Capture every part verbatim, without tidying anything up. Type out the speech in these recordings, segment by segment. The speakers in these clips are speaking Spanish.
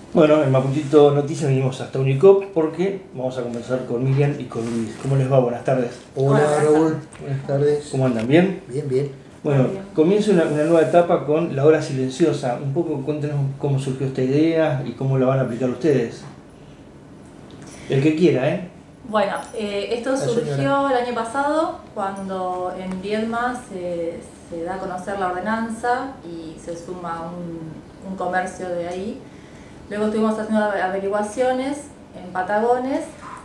Bueno, en Mapuchito Noticias venimos hasta Unicop porque vamos a conversar con Miriam y con Luis. ¿Cómo les va? Buenas tardes. Hola, Hola Raúl, buenas tardes. ¿Cómo andan? ¿Bien? Bien, bien. Bueno, Muy bien. comienza una, una nueva etapa con la hora silenciosa. Un poco cuéntenos cómo surgió esta idea y cómo la van a aplicar ustedes. El que quiera, ¿eh? Bueno, eh, esto La surgió señora. el año pasado cuando en Viedma se, se da a conocer la ordenanza y se suma un, un comercio de ahí. Luego estuvimos haciendo averiguaciones en Patagones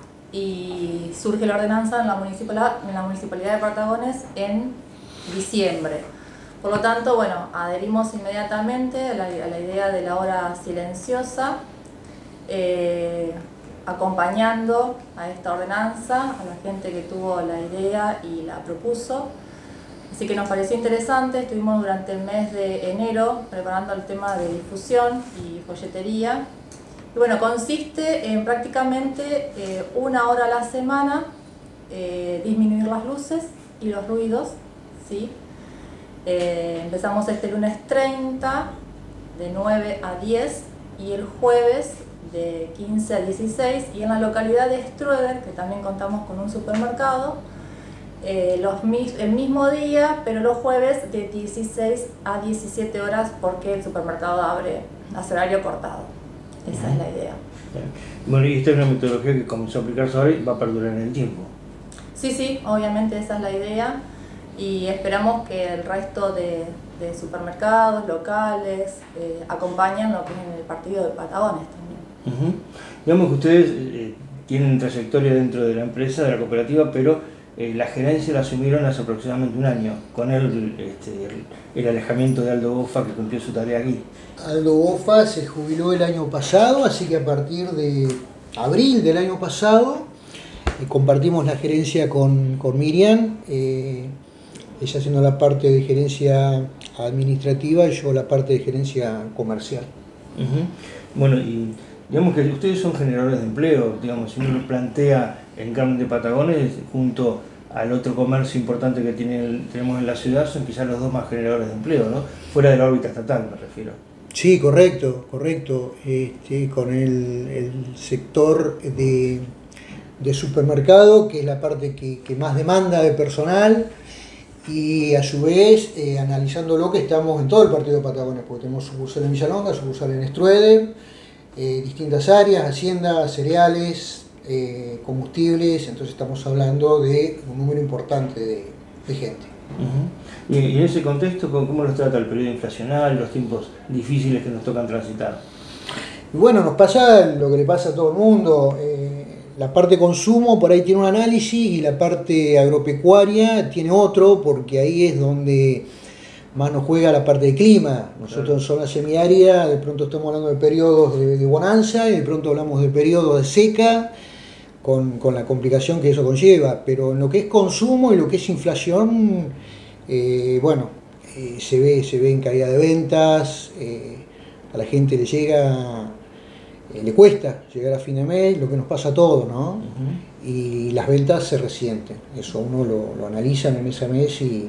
y surge la ordenanza en la municipalidad, en la municipalidad de Patagones en diciembre. Por lo tanto, bueno, adherimos inmediatamente a la, a la idea de la hora silenciosa. Eh, acompañando a esta ordenanza, a la gente que tuvo la idea y la propuso. Así que nos pareció interesante, estuvimos durante el mes de enero preparando el tema de difusión y folletería. Y bueno, consiste en prácticamente eh, una hora a la semana eh, disminuir las luces y los ruidos, ¿sí? Eh, empezamos este lunes treinta de nueve a diez y el jueves de quince a dieciséis, y en la localidad de Strueder, que también contamos con un supermercado, eh, los, el mismo día, pero los jueves de dieciséis a diecisiete horas, porque el supermercado abre a horario cortado. Esa es la idea. Bueno, y esta es una metodología que comenzó a aplicarse ahora y va a perdurar en el tiempo. Sí, sí, obviamente esa es la idea, y esperamos que el resto de, de supermercados locales eh, acompañen lo que es en el partido de Patagones también. Uh-huh. Digamos que ustedes eh, tienen trayectoria dentro de la empresa, de la cooperativa, pero eh, la gerencia la asumieron hace aproximadamente un año, con el, este, el, el alejamiento de Aldo Bofa, que cumplió su tarea aquí. Aldo Bofa se jubiló el año pasado, así que a partir de abril del año pasado eh, compartimos la gerencia con, con Miriam, eh, ella haciendo la parte de gerencia administrativa y yo la parte de gerencia comercial. Uh-huh. Bueno, y digamos que ustedes son generadores de empleo, digamos, si uno lo plantea en Carmen de Patagones, junto al otro comercio importante que tiene, tenemos en la ciudad, son quizás los dos más generadores de empleo, ¿no? Fuera de la órbita estatal, me refiero. Sí, correcto, correcto. Este, con el, el sector de, de supermercado, que es la parte que, que más demanda de personal, y a su vez, eh, analizando lo que estamos en todo el partido de Patagones, porque tenemos sucursal en Villalonga, sucursal en Strueder, eh, distintas áreas, haciendas, cereales, eh, combustibles, entonces estamos hablando de un número importante de, de gente. Uh-huh. y, y en ese contexto, ¿cómo nos trata el periodo inflacionario, los tiempos difíciles que nos tocan transitar? Y bueno, nos pasa lo que le pasa a todo el mundo. Eh, la parte consumo por ahí tiene un análisis y la parte agropecuaria tiene otro, porque ahí es donde más nos juega la parte de clima. Nosotros claro. En zona semiárida de pronto estamos hablando de periodos de, de bonanza y de pronto hablamos de periodos de seca, con, con la complicación que eso conlleva. Pero en lo que es consumo y lo que es inflación, eh, bueno, eh, se ve, se ve en caída de ventas, eh, a la gente le llega, eh, le cuesta llegar a fin de mes, lo que nos pasa a todos, ¿no? Uh-huh. Y las ventas se resienten. Eso uno lo, lo analiza en mes a mes y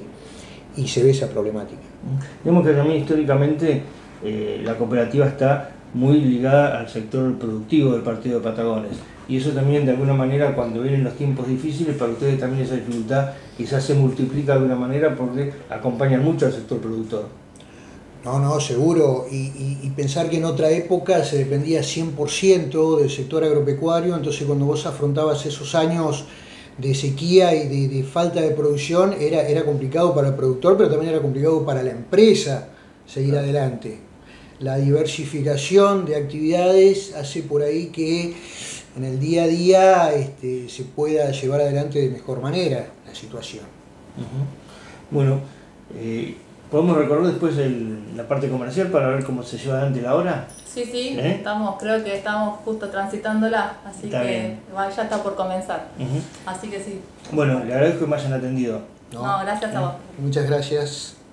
y se ve esa problemática. Digamos que también históricamente eh, la cooperativa está muy ligada al sector productivo del partido de Patagones, y eso también de alguna manera, cuando vienen los tiempos difíciles, para ustedes también esa dificultad quizás se multiplica de alguna manera porque acompañan mucho al sector productor. No, no, seguro, y, y, y pensar que en otra época se dependía cien por ciento del sector agropecuario, entonces cuando vos afrontabas esos años de sequía y de, de falta de producción, era, era complicado para el productor, pero también era complicado para la empresa seguir claro. adelante. La diversificación de actividades hace por ahí que en el día a día este, se pueda llevar adelante de mejor manera la situación. Uh-huh. Bueno, eh, ¿podemos recorrer después el, la parte comercial para ver cómo se lleva adelante la hora? Sí, sí, ¿Eh? estamos, creo que estamos justo transitándola, así está que bien. Ya está por comenzar. Uh-huh. Así que sí. Bueno, le agradezco que me hayan atendido. No, no gracias ¿Eh? a vos. Muchas gracias.